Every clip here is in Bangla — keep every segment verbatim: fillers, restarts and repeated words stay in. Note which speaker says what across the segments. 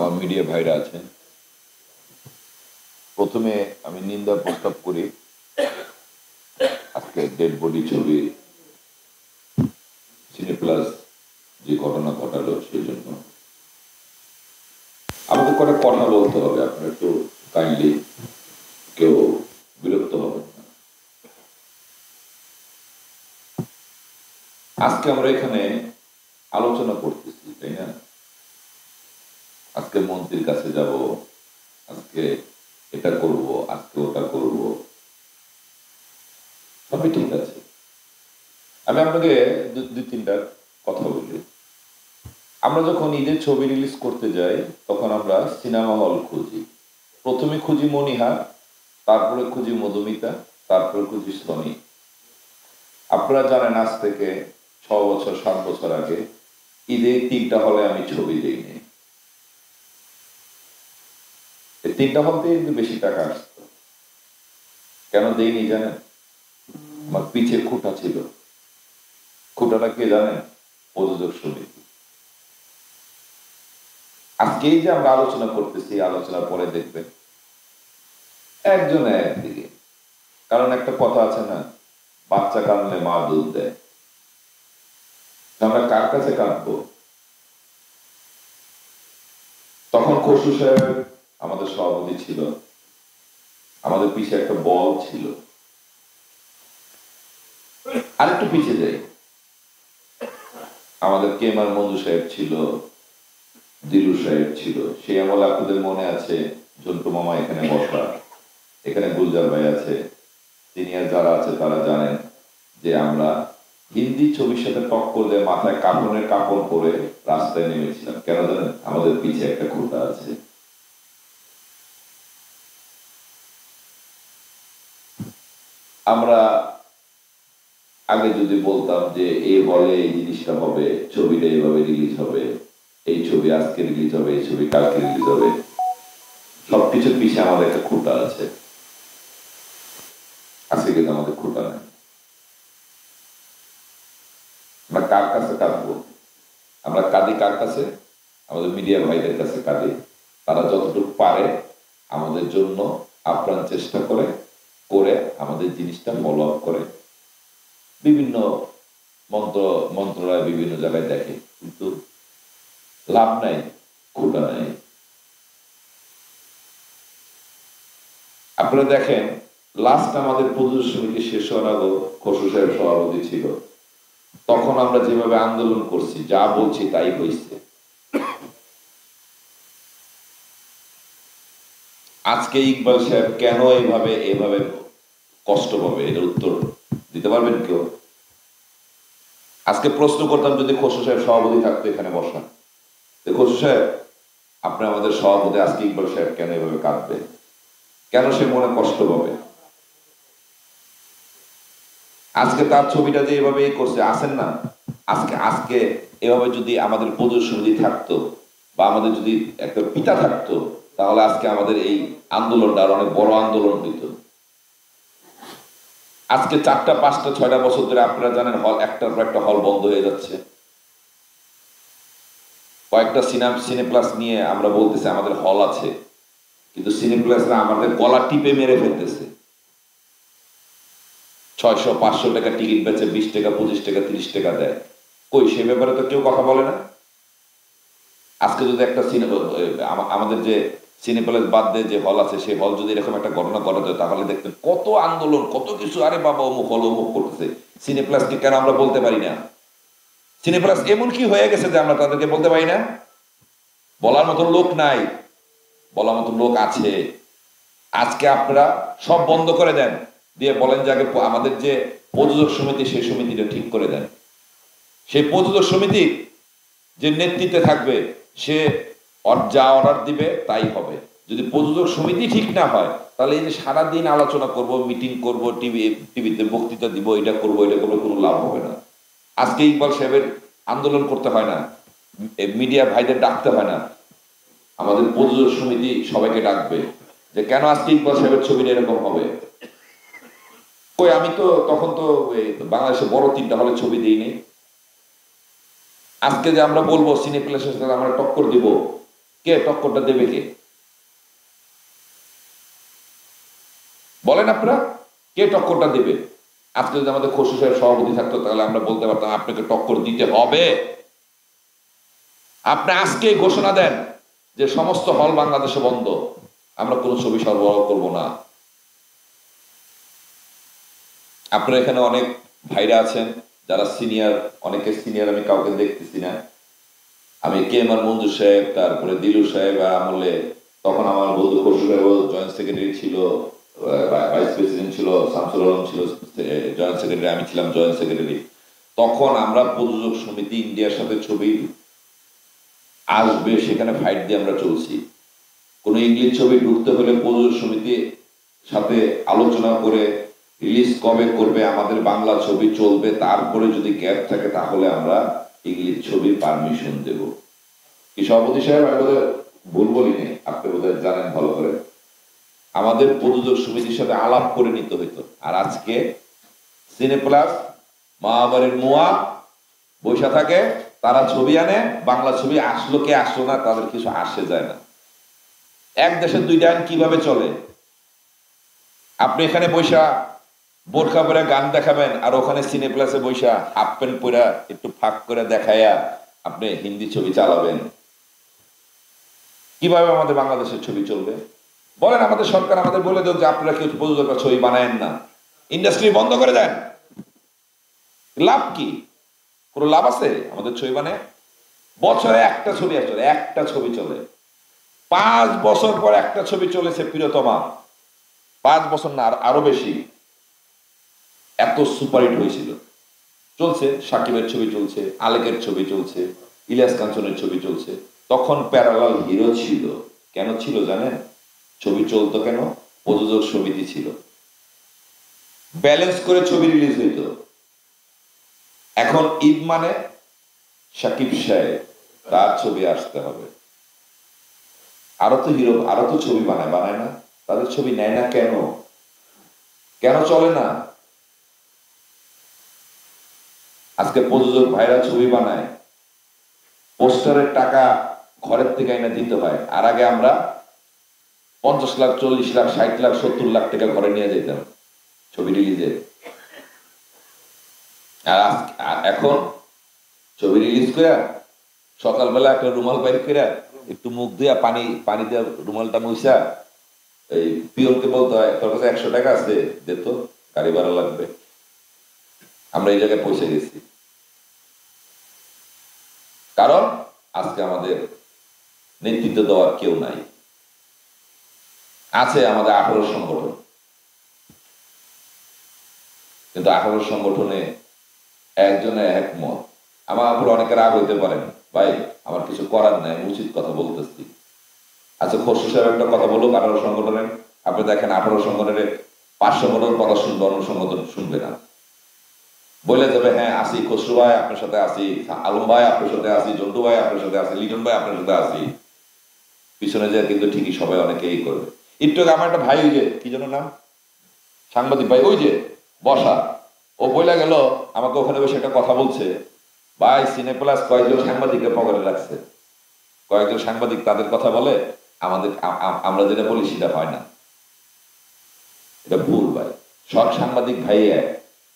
Speaker 1: আমার মিডিয়া ভাইরা আছেন, প্রথমে আমি নিন্দা প্রস্তাব করি আজকে ডেড বডি ছবি সিনেপ্লাস যে ঘটনা ঘটালো সেই জন্য আমাকে কটা কথা বলতে হবে। আপনারা একটু কাইন্ডলি কেউ বিরক্ত হবেন না। আজকে আমরা এখানে আলোচনা করতেছি, তাই না? আজকে মন্ত্রীর কাছে যাব, আজকে এটা করব, আজকে ওটা করব, সবই ঠিক আছে। আমি আপনাকে দুই তিনটা কথা বলি। আমরা যখন ঈদের ছবি রিলিজ করতে যাই তখন আমরা সিনেমা হল খুঁজি। প্রথমে খুঁজি মনিহা, তারপরে খুঁজি মধুমিতা, তারপরে খুঁজি সনি। আপনারা জানেন আজ থেকে ছ বছর সাত বছর আগে ঈদে তিনটা হলে আমি ছবি দিইনি। তিনটা হল থেকে কিন্তু বেশি টাকা আসতো। কেন দেইনি জানেন? আমার পিছে খুঁটা ছিল। খুঁটাটা কে জানেন? প্রযোজক সমিতি। আজকে এই যে আমরা আলোচনা করতেছি, আলোচনার পরে দেখবেন একজন একদিকে। কারণ একটা কথা আছে না, বাচ্চা কাঁদলে মা দুধ দেয়। আমরা কার কাছে কাঁদবো? তখন খসরু সাহেব আমাদের সভাপতি ছিল, আমাদের পিছে একটা বল ছিল। আরেকটু পিছিয়ে যাই, আমাদের কেমার মঞ্জু সাহেব ছিল, দিলু সাহেব ছিল। সেই আমলে আপনাদের মনে আছে ঝন্টু মামা এখানে বসা, এখানে গুলজার ভাই আছে, সিনিয়র যারা আছে তারা জানেন যে আমরা হিন্দি ছবির সাথে টক্কর দিয়ে মাথায় কাপড়ের কাপড় পরে রাস্তায় নেমেছিলাম। কেন জানেন? আমাদের পিছে একটা খুঁটা আছে। আমরা আগে যদি বলতাম যে এই হলে এই জিনিসটা হবে, ছবিটা এইভাবে রিলিজ হবে, এই ছবি আজকে রিলিজ হবে, এই ছবি কালকে রিলিজ হবে, সবকিছুর পিছিয়ে আমাদের একটা খুঁটা আছে। আজকে কিন্তু আমাদের খুঁটা নাই। আমরা কার কাছে কাঁদবো? আমরা কাঁদি কার কাছে? আমাদের মিডিয়া ভাইদের কাছে কাঁদি। তারা যতটুকু পারে আমাদের জন্য আপ্রাণ চেষ্টা করে করে আমাদের জিনিসটা ফলো আপ করে। বিভিন্ন মন্ত্র মন্ত্রণালয় বিভিন্ন জায়গায় দেখে, কিন্তু লাভ নাই, খুঁটা নাই। আপনারা দেখেন লাস্ট আমাদের প্রযোজক সমিতি শেষ হওয়ার আগে খসরু সাহেব সভাপতি ছিল, তখন আমরা যেভাবে আন্দোলন করছি, যা বলছি তাই হয়েছে। আজকে ইকবাল সাহেব কেন এইভাবে এভাবে কষ্ট পাবে, এটার উত্তর দিতে পারবেন কেউ? আজকে প্রশ্ন করতাম যদি খসরু সাহেব সভাপতি থাকতো এখানে বসা, খসরু সাহেব আপনি আমাদের সভাপতি, আজকে ইকবাল সাহেব কেন এভাবে কাঁদবে, কেন সে মনে কষ্ট পাবে? আজকে তার ছবিটা যে এভাবে করছে, আসেন না, আজকে আজকে এভাবে যদি আমাদের প্রযোজক সমিতি থাকতো বা আমাদের যদি একটা পিতা থাকতো, তাহলে আজকে আমাদের এই আন্দোলনটা আর অনেক বড় আন্দোলন হইত। আজকে চারটা পাঁচটা ছয়টা বছর ধরে আপনারা জানেন হল একটার পর একটা হল বন্ধ হয়ে যাচ্ছে। কয়েকটা সিনেমা সিনেপ্লাস নিয়ে আমরা বলতেছি আমাদের হল আছে, কিন্তু সিনেপ্লাসরা আমাদের গলা টিপে মেরে ফেলতেছে। ছয়শো পাঁচশো টাকা টিকিট বেচে বিশ টাকা পঁচিশ টাকা তিরিশ টাকা দেয়। কই সে ব্যাপারে তো কেউ কথা বলে না। আজকে যদি একটা সিনেমা আমাদের যে সিনেপ্লেক্স বাদ দিয়ে যে হল আছে, সেই হল যদি এরকম একটা ঘটনা ঘটাতো তাহলে দেখতেন কত আন্দোলন, কত কিছু। আরে বাবা অমুক হল অমুক করতেছে, সিনেপ্লাসকে কেন আমরা বলতে পারি না? সিনেপ্লাস এমন কি হয়ে গেছে যে আমরা তাদেরকে বলতে পারি না? বলার মতো লোক নাই, বলার মতো লোক আছে। আজকে আপনারা সব বন্ধ করে দেন, দিয়ে বলেন যে আগে আমাদের যে প্রযোজক সমিতি সেই সমিতিটা ঠিক করে দেন। সেই প্রযোজক সমিতি যে নেতৃত্বে থাকবে সে যা অর্ডার দিবে তাই হবে। যদি প্রযোজক সমিতি ঠিক না হয় তাহলে এই যে সারাদিন আলোচনা করব, মিটিং করব, টিভি টিভিতে বক্তৃতা দিব, এটা করবো এটা করবো, কোনো লাভ হবে না। আজকে ইকবাল সাহেবের আন্দোলন করতে হয় না, মিডিয়া ভাইদের ডাকতে হয় না, আমাদের প্রযোজক সমিতি সবাইকে ডাকবে যে কেন আজকে ইকবাল সাহেবের ছবিটা এরকম হবে। কই আমি তো তখন তো বাংলাদেশে বড় তিনটা হলে ছবি দিইনি। আজকে যে আমরা বলবো সিনেপ্লেক্সের সাথে আমরা টক্কর দিব, কে টক্করটা দেবে? কে বলেন আপনারা, কে টক্করটা দেবে? আজকে যদি আমাদের খসরু সাহেব সভাপতি থাকতো তাহলে আমরা বলতে পারতাম আপনাকে টক্কর দিতে হবে। আপনি আজকে ঘোষণা দেন যে সমস্ত হল বাংলাদেশে বন্ধ, আমরা কোনো ছবি সরবরাহ করব না। আপনারা এখানে অনেক ভাইরা আছেন যারা সিনিয়র, অনেকে সিনিয়র, আমি কাউকে দেখতেছি না। আমি কে এম আর মঞ্জুর সাহেব, তারপরে দিলু সাহেব আমলে, তখন আমার বন্ধু খসরু সাহেব জয়েন্ট সেক্রেটারি ছিল, ভাইস প্রেসিডেন্ট ছিল, শামসুল আলম ছিল জয়েন্ট সেক্রেটারি, আমি ছিলাম জয়েন্ট সেক্রেটারি। তখন আমরা প্রযোজক সমিতি ইন্ডিয়ার সাথে ছবি আসবে সেখানে ফাইট দিয়ে আমরা চলছি। কোনো ইংলিশ ছবি ঢুকতে হলে প্রযোজক সমিতির সাথে আলোচনা করে রিলিজ কবে করবে, আমাদের বাংলা ছবি চলবে, তারপরে যদি গ্যাপ থাকে তাহলে আমরা ইংলিশ ছবি পারমিশন দেব। কি সভাপতি সাহেব, আমি বোধহয় ভুল বলিনি, আপনি বোধহয় জানেন ভালো করে। আমাদের প্রযোজক সমিতির সাথে আলাপ করে নিতে হইতো। আর আজকে সিনেপ্লাস, মহাবাড়ির মোয়া বৈশা থাকে, তারা ছবি আনে, বাংলা ছবি আসলো কে আসলো না তাদের কিছু আসে যায় না। এক দেশের দুইটা আইন কিভাবে চলে? আপনি এখানে বৈশা বোরখা পরে গান দেখাবেন, আর ওখানে সিনেপ্লাসে বৈশা হাফ প্যান্ট পরে একটু ফাঁক করে দেখাইয়া আপনি হিন্দি ছবি চালাবেন। কিভাবে আমাদের বাংলাদেশের ছবি চলবে? বলেন আমাদের সরকার আমাদের বলে দেন যে আপনারা কেউ প্রযোজকরা ছবি বানায়েন না, ইন্ডাস্ট্রি বন্ধ করে দেন। লাভ কি? কোনো লাভ আছে আমাদের ছবি বানায়? বছরে একটা ছবি আসলে, একটা ছবি চলে। পাঁচ বছর পর একটা ছবি চলেছে প্রিয়তমা, পাঁচ বছর না আরো বেশি। এত সুপারহিট হয়েছিল, চলছে। সাকিবের ছবি চলছে, আলেকের ছবি চলছে, ইলিয়াস কাঞ্চনের ছবি চলছে। তখন প্যারালাল হিরো ছিল। কেন ছিল জানেন? ছবি চলতো কেন? প্রযোজক সমিতি ছিল, ব্যালেন্স করে ছবি রিলিজ হইত। এখন ঈদ মানে সাকিব সাহেব, তার ছবি আসতে হবে। আরো তো হিরো, আরো তো ছবি বানায়, বানায় না? তাদের ছবি নেয় না কেন? কেন চলে না? আজকে প্রযোজক ভাইরা ছবি বানায়, পোস্টারের টাকা ঘরের থেকে এনে দিতে হয়। আর আগে আমরা পঞ্চাশ লাখ, চল্লিশ লাখ, ষাট লাখ, সত্তর লাখ টাকা ঘরে নিয়ে যেতাম ছবি রিলিজে। আর এখন ছবি রিলিজ করে সকালবেলা একটা রুমাল বাইর করে একটু মুখ দিয়া পানি পানি দিয়ে রুমালটা মুইসা এই পিওনকে বলতে হয় তোর কাছে একশো টাকা আছে, দে তো, গাড়ি ভাড়া লাগবে। আমরা এই জায়গায় পৌঁছে গেছি কারণ আজকে আমাদের নেতৃত্ব দেওয়ার কেউ নাই। আছে আমাদের আঠারো সংগঠন, কিন্তু আঠারো সংগঠনে একজনের একমত। আমার উপর অনেকে রাগ হইতে পারেন, ভাই আমার কিছু করার নাই, উচিত কথা বলতেছি। আচ্ছা খসরু সাহেব একটা কথা বলুক আঠারো সংগঠনের, আপনি দেখেন আঠারো সংগঠনের পাঁচ সংগঠন কথা শুনবে, অন্য সংগঠন শুনবে না, বলে যাবে হ্যাঁ আসি, খসরু ভাই আপনার সাথে আসি, আলম ভাই আপনার সাথে আসি, জন্টু ভাই আপনার সাথে আসি, লিটন ভাই আপনার সাথে আসি। পিছনে যায় কিন্তু ঠিকই সবাই অনেকেই করবে। একটু আমার একটা ভাই, ওই যে কি যেন নাম, সাংবাদিক ভাই, ওই যে বসা, ও বইলা গেল আমাকে, ওখানে বসে একটা কথা বলছে, ভাই সিনেপ্লাস কয়েকজন সাংবাদিকের পকেটে রাখছে, কয়েকজন সাংবাদিক তাদের কথা বলে, আমাদের আমরা যেটা বলি সেটা হয় না। এটা ভুল ভাই, সব সাংবাদিক ভাই এক।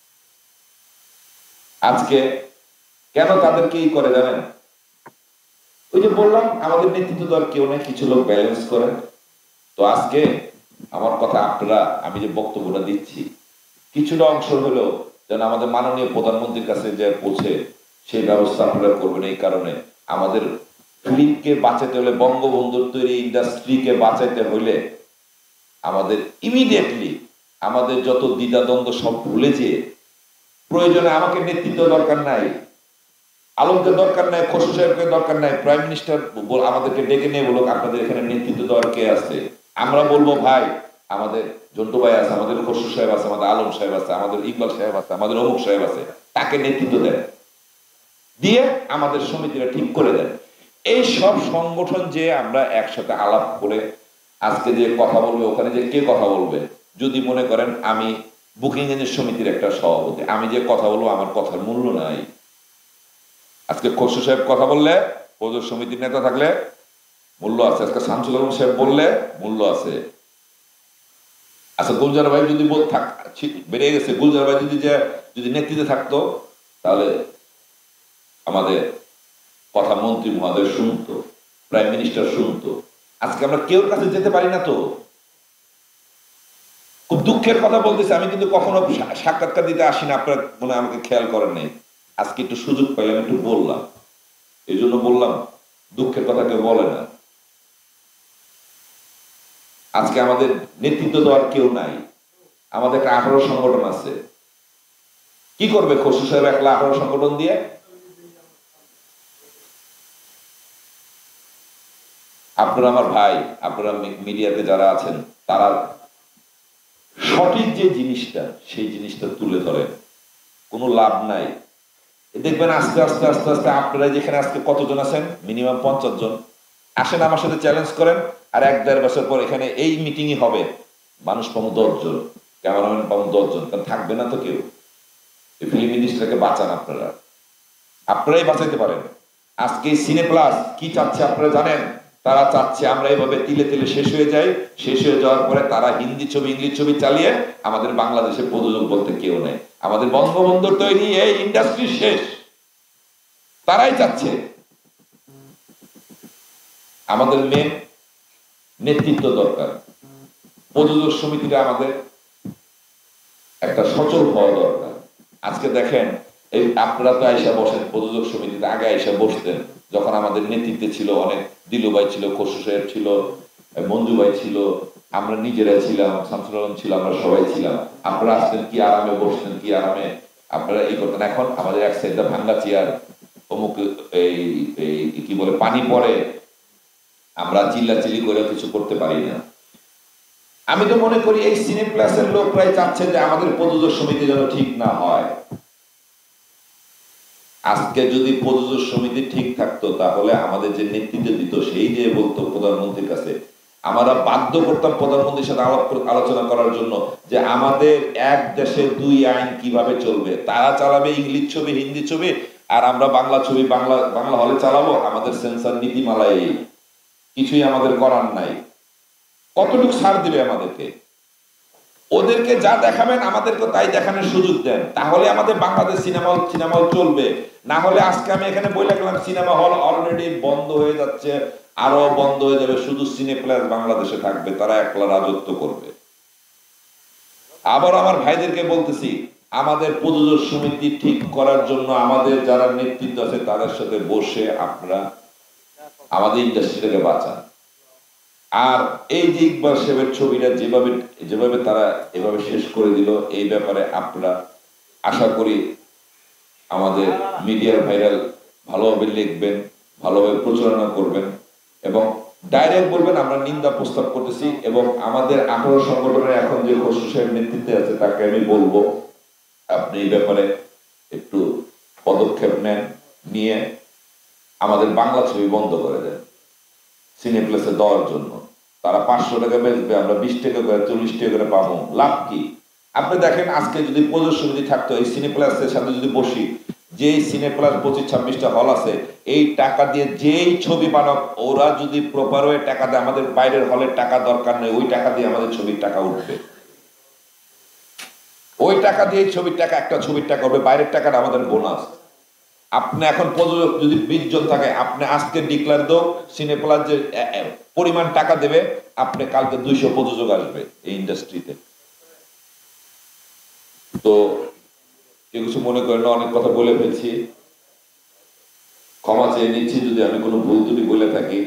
Speaker 1: আজকে কেন তাদেরকে ই করে জানেন? ওই যে বললাম আমাদের নেতৃত্ব দেওয়ার কেউ নেই, কিছু লোক ব্যালেন্স করে। তো আজকে আমার কথা আপনারা, আমি যে বক্তব্যটা দিচ্ছি কিছুটা অংশ হলেও যেন আমাদের মাননীয় প্রধানমন্ত্রীর কাছে যে পৌঁছে, সেই ব্যবস্থা আপনারা করবেন। এই কারণে আমাদের ফিল্মকে বাঁচাতে হলে, বঙ্গবন্ধুর তৈরি ইন্ডাস্ট্রিকে বাঁচাইতে হইলে আমাদের ইমিডিয়েটলি আমাদের যত দ্বিধাদ্বন্দ্ব সব ভুলে যেয়ে, প্রয়োজনে আমাকে নেতৃত্ব দরকার নাই, আলমকে দরকার নাই, খসরু সাহেবকে দরকার নাই, প্রাইম মিনিস্টার আমাদেরকে ডেকে নিয়ে বলুক আপনাদের এখানে নেতৃত্ব দেওয়ার কে আছে। আমরা বলবো ভাই আমাদের জন্টু ভাই আছে, আমাদের খসরু সাহেব আছে, আমাদের আলম সাহেব আছে, আমাদের ইকবাল সাহেব আছে, আমাদের অমুক সাহেব আছে, তাকে নেতৃত্ব দেন, দিয়ে আমাদের সমিতিরা ঠিক করে দেন। এই সব সংগঠন যে আমরা একসাথে আলাপ করে আজকে যে কথা বলবে, ওখানে যে কে কথা বলবে, যদি মনে করেন আমি বুকিং এজেন্ট সমিতির একটা সভাপতি, আমি যে কথা বলবো আমার কথার মূল্য নাই। আজকে খসরু সাহেব কথা বললে, প্রযোজক সমিতির নেতা থাকলে মূল্য আছে। আজকে শামসুল আলম সাহেব বললে মূল্য আছে। আচ্ছা, গুলজার ভাই যদি থাক বেড়ে গেছে, গুলজার ভাই যদি যে যদি নেতৃত্বে থাকতো তাহলে আমাদের কথা মন্ত্রী মহোদয় শুনতো, প্রাইম মিনিস্টার শুনতো। আজকে আমরা কেউ কাছে যেতে পারি না। তো খুব দুঃখের কথা বলতেছি, আমি কিন্তু কখনো সাক্ষাৎকার দিতে আসি না, আপনারা মনে আমাকে খেয়াল করেন নাই। আজকে একটু সুযোগ পাইলাম, একটু বললাম, এই জন্য বললাম। দুঃখের কথা কেউ বলে না। আজকে আমাদের নেতৃত্ব দেওয়ার কেউ নাই। আমাদের একটা আঠারো সংগঠন আছে। কি করবে খসরু সাহেব একলা আঠারো সংগঠন দিয়ে? আপনারা আমার ভাই, আপনারা মিডিয়াতে যারা আছেন, তারা সঠিক যে জিনিসটা সেই জিনিসটা তুলে ধরেন। কোনো লাভ নাই। দেখবেন আস্তে আস্তে আস্তে আস্তে আপনারা যেখানে আজকে কতজন আছেন, মিনিমাম পঞ্চাশ জন আসেন, আমার সাথে চ্যালেঞ্জ করেন, আর এক দেড় বছর পর এখানে এই মিটিংই হবে, মানুষ পাবো দশ জন, ক্যামেরাম্যান পাবো দশ জন, কারণ থাকবে না তো কেউ। এই ফিল্ম ইন্ডাস্ট্রিকে বাঁচান আপনারা, আপনারাই বাঁচাইতে পারেন। আজকে সিনে প্লাস কি চাচ্ছে আপনারা জানেন? তারা চাচ্ছে আমরা এইভাবে তিলে তিলে শেষ হয়ে যাই, শেষ হয়ে যাওয়ার পরে তারা হিন্দি ছবি ইংলিশ ছবি চালিয়ে আমাদের বাংলাদেশে প্রযোজক বলতে কেউ নেই, আমাদের বঙ্গবন্ধুর তৈরি এই ইন্ডাস্ট্রি শেষ, তারাই চাচ্ছে। আমাদের মেন নেতৃত্ব দরকার। প্রযোজক সমিতিটা আমাদের একটা সচল হওয়া দরকার। আজকে দেখেন, এই আপনারা তো আইসা বসেন প্রযোজক সমিতিতে, আগে আইসা বসতেন যখন আমাদের নেতৃত্বে ছিল অনেক, দিলু ভাই ছিল, খসরু সাহেব ছিল, মঞ্জু ভাই ছিল, আমরা নিজেরা ছিলাম, শামসুল আলম ছিল, আমরা সবাই ছিলাম। আপনারা আসতেন, কি আরামে বসতেন, কি আরামে আপনারা এই করতেন। এখন আমাদের এক সাইডটা ভাঙ্গা চেয়ার, অমুক এই কি বলে পানি পড়ে, আমরা চিল্লাচিল্লি করে কিছু করতে পারি না। আমি তো মনে করি এই সিনে প্লাসের লোকরাই চাচ্ছে যে আমাদের প্রযোজক সমিতি যেন ঠিক না হয়। আজকে যদি প্রযোজক সমিতি ঠিক থাকতো তাহলে আমাদের যে নেতৃত্ব দিত সেই যে বলতো প্রধানমন্ত্রীর কাছে, আমরা বাধ্য করতাম প্রধানমন্ত্রীর সাথে আলোচনা করার জন্য যে আমাদের এক দেশে দুই আইন কিভাবে চলবে। তারা চালাবে ইংলিশ ছবি হিন্দি ছবি, আর আমরা বাংলা ছবি বাংলা বাংলা হলে চালাবো। আমাদের সেন্সর নীতিমালায় এই কিছুই আমাদের করার নাই। কতটুকু ছাড় দিবে আমাদেরকে? ওদেরকে যা দেখাবেন আমাদেরকে তাই দেখানোর সুযোগ দেন, তাহলে আমাদের বাংলাদেশ সিনেমা সিনেমা হল চলবে। না হলে আজকে আমি এখানে বলে গেলাম সিনেমা হল অলরেডি বন্ধ হয়ে যাচ্ছে, আরো বন্ধ হয়ে যাবে, শুধু সিনে প্লাস বাংলাদেশে থাকবে, তারা একলা রাজত্ব করবে। আবার আমার ভাইদেরকে বলতেছি, আমাদের প্রযোজক সমিতি ঠিক করার জন্য আমাদের যারা নেতৃত্ব আছে তাদের সাথে বসে আপনারা আমাদের ইন্ডাস্ট্রিটাকে বাঁচান। আর এই যে ইকবাল সাহেবের ছবিটা যেভাবে যেভাবে তারা এভাবে শেষ করে দিল, এই ব্যাপারে আপনারা আশা করি আমাদের মিডিয়ার ভাইরাল ভালোভাবে লিখবেন, ভালোভাবে প্রচারণা করবেন এবং ডাইরেক্ট বলবেন আমরা নিন্দা প্রস্তাব করতেছি। এবং আমাদের আঠারো সংগঠনের এখন যে খসরু সাহেব নেতৃত্বে আছে তাকে আমি বলবো আপনি এই ব্যাপারে একটু পদক্ষেপ নেন, নিয়ে আমাদের বাংলা ছবি বন্ধ করে দেন সিনেপ্লেসে দেওয়ার জন্য। তারা পাঁচশো টাকা বেচবে, আমরা বিশ টাকা করে চল্লিশ টাকা করে পাবো, লাভ কি? আপনি দেখেন আজকে যদি প্রযোজক সমিতি থাকতো, এই সিনেপ্লাসের সাথে যদি বসি, যে সিনেপ্লাস পঁচিশ ছাব্বিশটা হল আছে, এই টাকা দিয়ে যেই ছবি বানাক ওরা যদি প্রপার ওয়ে টাকা দেয়, আমাদের বাইরের হলের টাকা দরকার নেই, ওই টাকা দিয়ে আমাদের ছবির টাকা উঠবে। ওই টাকা দিয়ে ছবির টাকা, একটা ছবির টাকা হবে, বাইরের টাকাটা আমাদের বোনাস। আপনি এখন প্রযোজক যদি বিশ জন থাকে, আপনি আজকে ডিক্লার দাও সিনেপ্লাস যে পরিমাণ টাকা দেবে, আপনি কালকে দুইশো প্রযোজক আসবে এই ইন্ডাস্ট্রিতে। তো কেউ কিছু মনে করেন না, অনেক কথা বলে ফেলছি, ক্ষমা চেয়ে নিচ্ছি যদি আমি কোনো ভুল ত্রুটি বলে থাকি।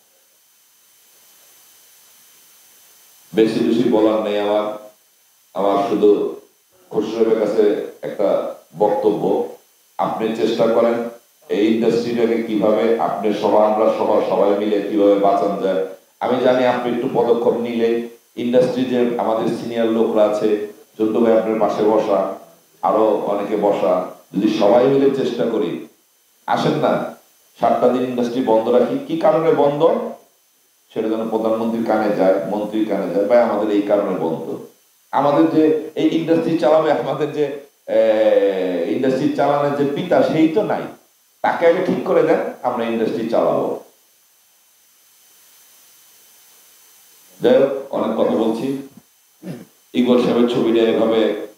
Speaker 1: বেশি বেশি বলার নেই আমার। আমার শুধু খসরুর কাছে একটা বক্তব্য, আপনি চেষ্টা করেন এই ইন্ডাস্ট্রিটাকে কিভাবে আপনি সহ আমরা সহ সবাই মিলে কিভাবে বাঁচানো যায়। আমি জানি আপনি একটু পদক্ষেপ নিলে ইন্ডাস্ট্রি যে আমাদের সিনিয়র লোকরা আছে, ছোট ভাই আপনার পাশে বসা, আরো অনেকে বসা, যদি সবাই মিলে চেষ্টা করি, আসেন না সাতটা দিন ইন্ডাস্ট্রি বন্ধ রাখি। কি কারণে বন্ধ সেটা যেন প্রধানমন্ত্রীর কানে যায়, মন্ত্রীর কানে যায়, ভাই আমাদের এই কারণে বন্ধ। আমাদের যে এই ইন্ডাস্ট্রি চালাবে, আমাদের যে ইন্ডাস্ট্রি চালানোর যে পিতা সেই তো নাই, তাকে আগে ঠিক করে দেন, আমরা ইন্ডাস্ট্রি চালাবো। যাই হোক, অনেক কথা বলছি। ইকবাল সাহেবের ছবিটা এভাবে